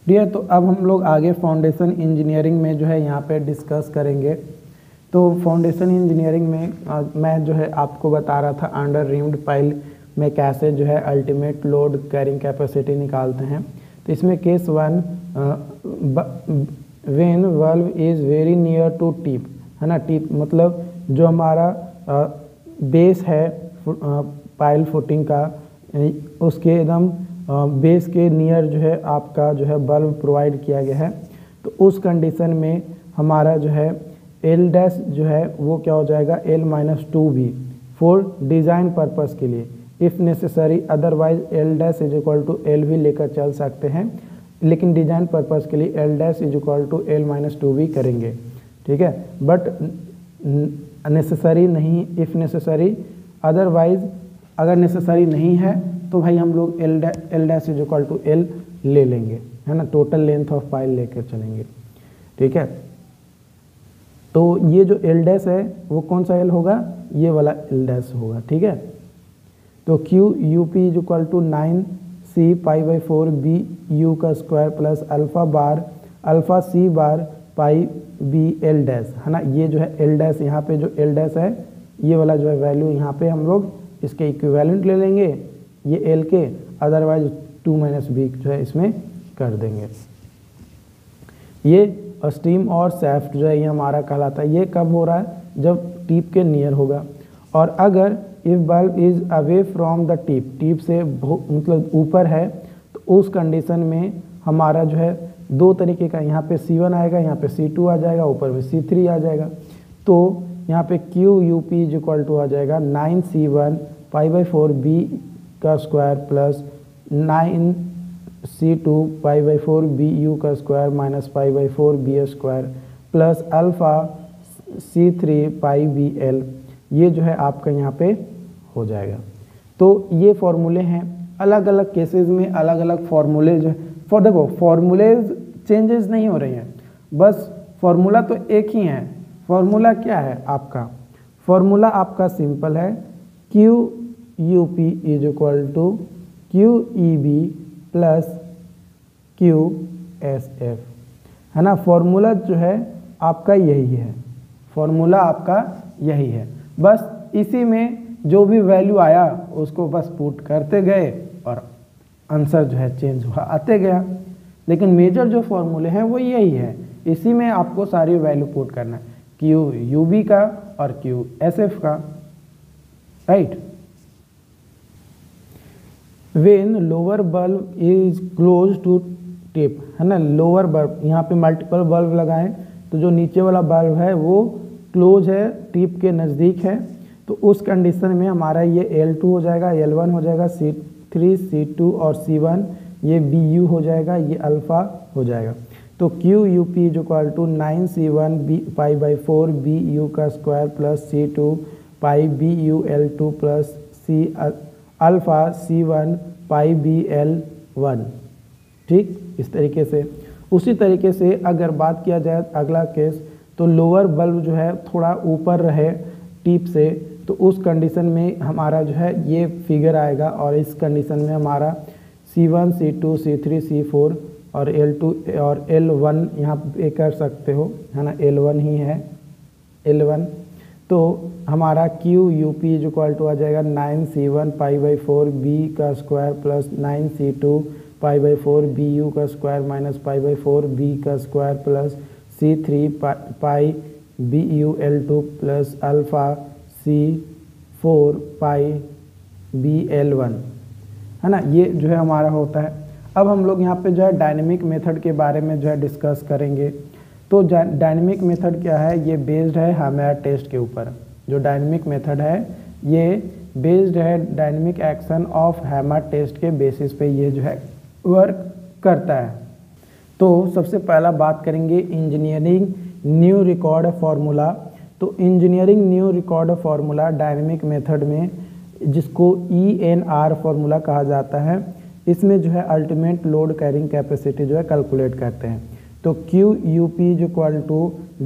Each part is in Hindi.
क्लियर। तो अब हम लोग आगे फाउंडेशन इंजीनियरिंग में जो है यहाँ पे डिस्कस करेंगे। तो फाउंडेशन इंजीनियरिंग में मैं जो है आपको बता रहा था अंडर रिम्ड पाइल में कैसे जो है अल्टीमेट लोड कैरिंग कैपेसिटी निकालते हैं। तो इसमें case 1 when valve is very near to tip, है ना। टिप मतलब जो हमारा बेस है पाइल फुटिंग का, उसके एकदम बेस के नियर जो है आपका जो है बल्ब प्रोवाइड किया गया है। तो उस कंडीशन में हमारा जो है एल डैश जो है वो क्या हो जाएगा, L-2B फॉर डिज़ाइन पर्पस के लिए if necessary, otherwise L dash is equal to L भी लेकर चल सकते हैं, लेकिन डिज़ाइन पर्पस के लिए L dash is equal to L-2B करेंगे, ठीक है। बट नेसेसरी नहीं, इफ़ नेसेसरी, अदरवाइज अगर नेसेसरी नहीं है तो भाई हम लोग L dash is equal to L ले लेंगे, है ना। टोटल लेंथ ऑफ पाइल लेकर चलेंगे, ठीक है। तो ये जो एल डैश है वो कौन सा एल होगा, ये वाला एल डैश होगा, ठीक है। तो Q U P is equal to 9C π/4 B U का square plus alpha bar alpha C bar pi B L dash, है ना। ये जो है एल डैश, यहाँ पे जो एल डैश है ये वाला जो है वैल्यू यहाँ पे हम लोग इसके इक्विवेलेंट ले लेंगे ये एल के, अदरवाइज 2 - b जो है इसमें कर देंगे। ये स्टीम और सैफ्ट जो है ये हमारा कहलाता है। ये कब हो रहा है, जब टिप के नियर होगा। और अगर if bulb is away from the tip, tip से मतलब ऊपर है, तो उस कंडीशन में हमारा जो है दो तरीके का, यहाँ पे C1 आएगा, यहाँ पे C2 आ जाएगा, ऊपर में C3 आ जाएगा। तो यहाँ पे Q U P is equal to आ जाएगा 9C1 π/4 बी का square plus 9C2 π/4 B U का square minus π/4 B square plus alpha C3 pi B L, ये जो है आपका यहाँ पे हो जाएगा। तो ये फॉर्मूले हैं, अलग अलग केसेस में अलग अलग फॉर्मूले जो है देखो फॉर्मूलेज चेंजेस नहीं हो रही हैं, बस फॉर्मूला तो एक ही है। फॉर्मूला क्या है आपका, फॉर्मूला आपका सिंपल है, Q U P is equal to Q E B plus Q S F, है ना। फॉर्मूला जो है आपका यही है, फॉर्मूला आपका यही है। बस इसी में जो भी वैल्यू आया उसको बस पुट करते गए और आंसर जो है चेंज हुआ आते गया। लेकिन मेजर जो फॉर्मूले हैं वो यही है, इसी में आपको सारी वैल्यू पुट करना है, क्यू यू बी का और क्यू एस एफ का, right. When lower bulb is close to tip, है ना। लोअर बल्ब, यहाँ पे मल्टीपल बल्ब लगाएं तो जो नीचे वाला बल्ब है वो क्लोज है, टिप के नज़दीक है, तो उस कंडीशन में हमारा ये L2 हो जाएगा, L1 हो जाएगा, C3 C2 और C1 ये BU हो जाएगा, ये अल्फ़ा हो जाएगा। तो Q U P is equal to 9C1 π/4 BU का square plus C2 pi BU L2 plus C alpha C1 pi BL1, ठीक। इस तरीके से, उसी तरीके से अगर बात किया जाए अगला केस, तो लोअर बल्ब जो है थोड़ा ऊपर रहे टिप से, तो उस कंडीशन में हमारा जो है ये फिगर आएगा, और इस कंडीशन में हमारा C1 C2 C3 C4 और L2 और L1 यहाँ पे कर सकते हो, है ना। L1 ही है, L1। तो हमारा Q U P is equal to आ जाएगा 9C1 π/4 बी का square plus 9C2 π/4 B U का स्क्वायर माइनस π/4 बी का square plus C3 pi B U L2 plus alpha C4 pi BL1, है ना। ये जो है हमारा होता है। अब हम लोग यहाँ पे जो है डायनेमिक मेथड के बारे में जो है डिस्कस करेंगे। तो डायनेमिक मेथड क्या है, ये बेस्ड है हैमर टेस्ट के ऊपर। जो डायनेमिक मेथड है ये बेस्ड है dynamic action of hammer test के बेसिस पे ये जो है वर्क करता है। तो सबसे पहला बात करेंगे इंजीनियरिंग न्यू रिकॉर्ड फार्मूला। तो engineering new record formula dynamic method में, जिसको ENR फार्मूला कहा जाता है, इसमें जो है अल्टीमेट लोड कैरिंग कैपेसिटी जो है कैलकुलेट करते हैं। तो Q U P is equal to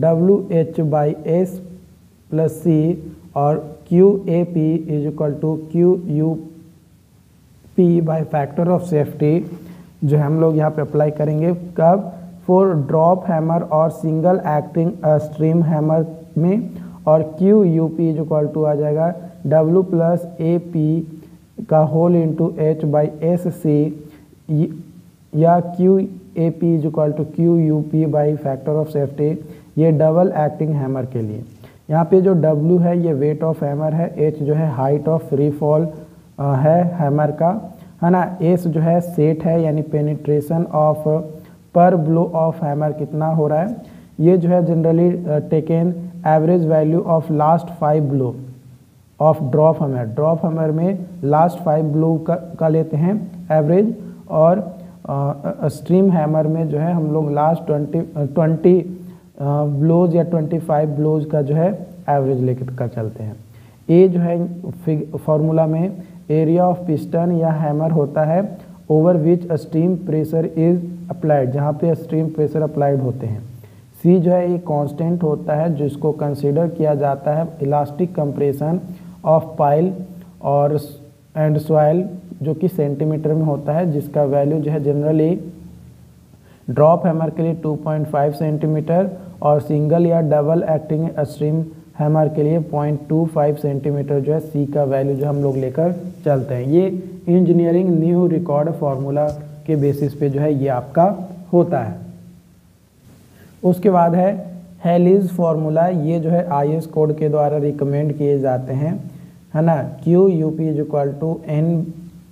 WH/S plus C और Q A P is equal to Q U P by factor of safety जो हम लोग यहाँ पे अप्लाई करेंगे कब, फॉर ड्रॉप हैमर और सिंगल एक्टिंग स्ट्रीम हैमर में, और Q U P is equal to आ जाएगा W प्लस ए पी का whole into H by S C, या Q A P is equal to Q U P by factor of safety, ये डबल एक्टिंग हैमर के लिए। यहाँ पे जो W है ये वेट ऑफ हैमर है, H जो है हाइट ऑफ फ्री फॉल है हैमर का, है ना, S जो है सेट है यानी penetration of per blow of hammer कितना हो रहा है, ये जो है generally taken average value of last 5 blow of drop hammer. Drop hammer में लास्ट 5 ब्लो का लेते हैं एवरेज, और स्ट्रीम हैमर में जो है हम लोग लास्ट 20 ब्लोज या 25 ब्लोज का जो है एवरेज लेकर कर चलते हैं। ए जो है फॉर्मूला में एरिया ऑफ पिस्टन या हैमर होता है over which stream pressure is applied, जहाँ पे स्ट्रीम प्रेशर अप्लाइड होते हैं। सी जो है ये कांस्टेंट होता है जिसको कंसीडर किया जाता है इलास्टिक कंप्रेशन ऑफ पाइल और एंड सॉइल, जो कि सेंटीमीटर में होता है, जिसका वैल्यू जो है जनरली ड्रॉप हैमर के लिए 2.5 सेंटीमीटर और सिंगल या डबल एक्टिंग स्ट्रीम हैमर के लिए 0.25 सेंटीमीटर जो है सी का वैल्यू जो हम लोग लेकर चलते हैं। ये इंजीनियरिंग न्यू रिकॉर्ड फार्मूला के बेसिस पे जो है ये आपका होता है। उसके बाद है हेलिज फार्मूला, ये जो है IS कोड के द्वारा रिकमेंड किए जाते हैं, है ना, Q U P is equal to N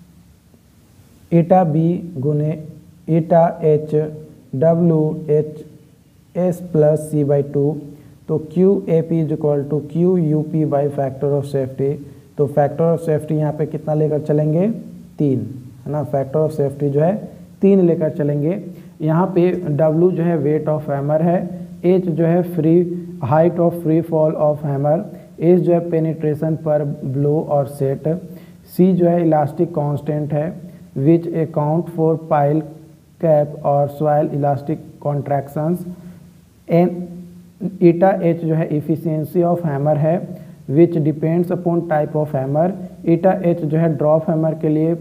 eta B गुने eta H W H S plus C by 2, तो Q A P is equal to Q U P by factor of safety. तो फैक्टर ऑफ सेफ्टी यहाँ पे कितना लेकर चलेंगे, 3, है ना, फैक्टर ऑफ सेफ्टी जो है 3 लेकर चलेंगे। यहाँ पे W जो है वेट ऑफ हैमर है, H जो है free height of free fall of hammer, S जो है पेनिट्रेशन पर ब्लो और सेट, C जो है इलास्टिक कांस्टेंट है which account for pile cap और soil elastic contractions, eta H जो है इफिशियंसी ऑफ हैमर है which depends upon type of hammer, eta H जो है ड्रॉप हैमर के लिए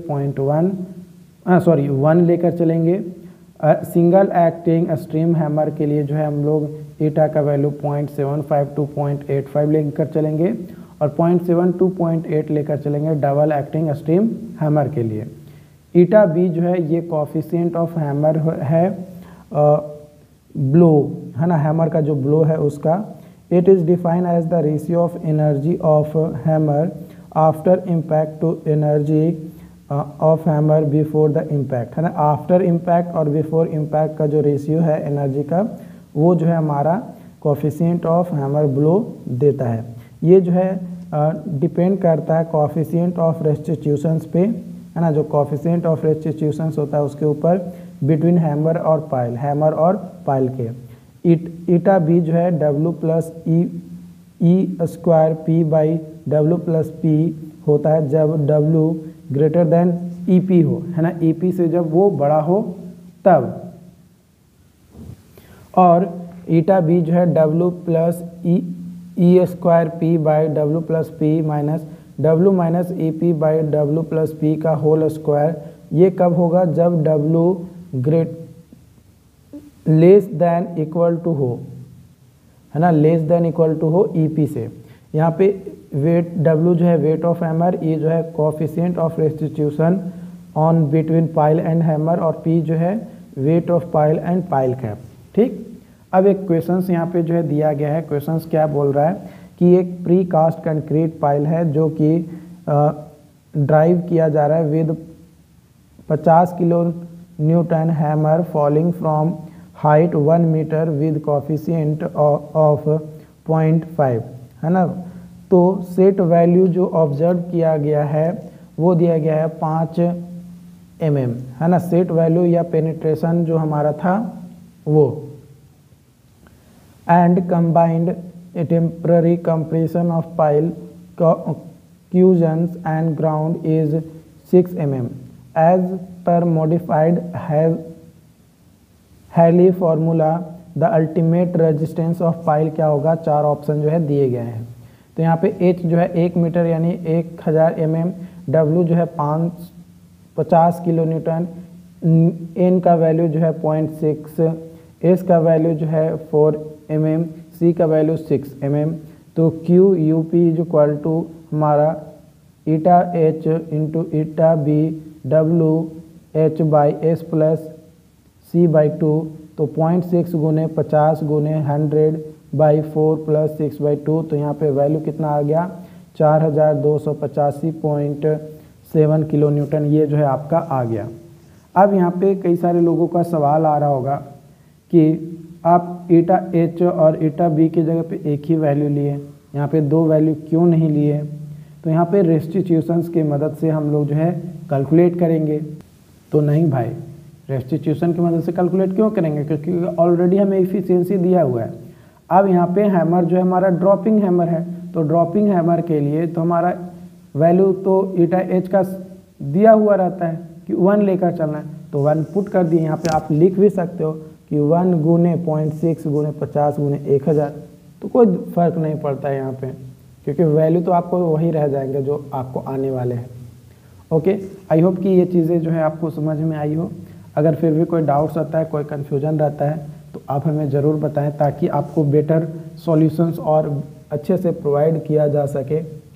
1 लेकर चलेंगे। सिंगल एक्टिंग स्ट्रीम हैमर के लिए जो है हम लोग एटा का वैल्यू 0.75 टू 0.85 लेकर चलेंगे, और 0.7 टू 0.8 लेकर चलेंगे डबल एक्टिंग स्ट्रीम हैमर के लिए। ईटा बी जो है ये कोफिशिएंट ऑफ हैमर है, ब्लो, है ना, हैमर का जो ब्लो है उसका। It is defined as the ratio of energy of hammer after impact to energy of hammer before the impact, है ना, आफ्टर इम्पैक्ट और बिफोर इम्पैक्ट का जो रेशियो है एनर्जी का, वो जो है हमारा कोफिशिएंट ऑफ हैमर ब्लो देता है। ये जो है डिपेंड करता है कोफिशिएंट ऑफ रेस्टिट्यूशंस पे, है ना, जो कोफिशिएंट ऑफ रेस्टिट्यूशंस होता है उसके ऊपर बिटवीन हैमर और पाइल के। ईटा बी जो है W plus E square P by W plus P होता है जब W ग्रेटर देन EP हो, है ना, EP से जब वो बड़ा हो तब। और ईटा बी जो है W plus E square P by W plus P minus W minus EP by W plus P का होल स्क्वायर, ये कब होगा, जब W less than equal to हो, है ना, लेस देन इक्वल टू हो EP से। यहाँ पे वेट W जो है वेट ऑफ हैमर, E जो है coefficient of restitution on between pile and hammer, और P जो है weight of pile and pile cap. ठीक, अब एक क्वेश्चंस यहाँ पे जो है दिया गया है। क्वेश्चंस क्या बोल रहा है कि एक प्री कास्ट कंक्रीट पाइल है जो कि ड्राइव किया जा रहा है with 50 kilo newton hammer falling from height 1 metre with coefficient of 0.5, है ना। तो सेट वैल्यू जो ऑब्जर्व किया गया है वो दिया गया है 5 mm, है ना, सेट वैल्यू या पेनिट्रेशन जो हमारा था वो। And combined temporary compression of pile cushions and ground is 6 mm as per modified Hiley formula the ultimate resistance of pile क्या होगा, 4 ऑप्शन जो है दिए गए हैं। तो यहाँ पे H जो है 1 मीटर यानी 1000 mm, W जो है 50 किलो न्यूटन, एन का वैल्यू जो है 0.6, एस का वैल्यू जो है 4 mm, सी का वैल्यू 6 mm। तो Q U P is equal to हमारा eta H into eta B W H by S plus C by 2। तो 0.6 गुने 50 गुने 100 बाई 4 प्लस 6 बाई 2। तो यहाँ पे वैल्यू कितना आ गया 4285.7 किलो न्यूटन, ये जो है आपका आ गया। अब यहाँ पे कई सारे लोगों का सवाल आ रहा होगा कि आप ईटा एच और ईटा बी की जगह पे एक ही वैल्यू लिए, यहाँ पे दो वैल्यू क्यों नहीं लिए? तो यहाँ पे रेस्टिट्यूशंस की मदद से हम लोग जो है कैलकुलेट करेंगे। तो नहीं भाई, रेस्टिट्यूशन की मदद से कैलकुलेट क्यों करेंगे? क्योंकि ऑलरेडी हमें इफिशियंसी दिया हुआ है। अब यहाँ पे हैमर जो है हमारा ड्रॉपिंग हैमर है, तो ड्रॉपिंग हैमर के लिए तो हमारा वैल्यू तो ईटा एच का दिया हुआ रहता है कि 1 लेकर चलना है, तो 1 पुट कर दिए। यहाँ पे आप लिख भी सकते हो कि 1 गुने 0.6 गुने 50 गुने 1000, तो कोई फ़र्क नहीं पड़ता है यहाँ पे, क्योंकि वैल्यू तो आपको वही रह जाएंगे जो आपको आने वाले हैं। ओके, आई होप कि ये चीज़ें जो है आपको समझ में आई हो। अगर फिर भी कोई डाउट्स आता है, कोई कन्फ्यूजन रहता है, तो आप हमें ज़रूर बताएं ताकि आपको बेटर सॉल्यूशंस और अच्छे से प्रोवाइड किया जा सके।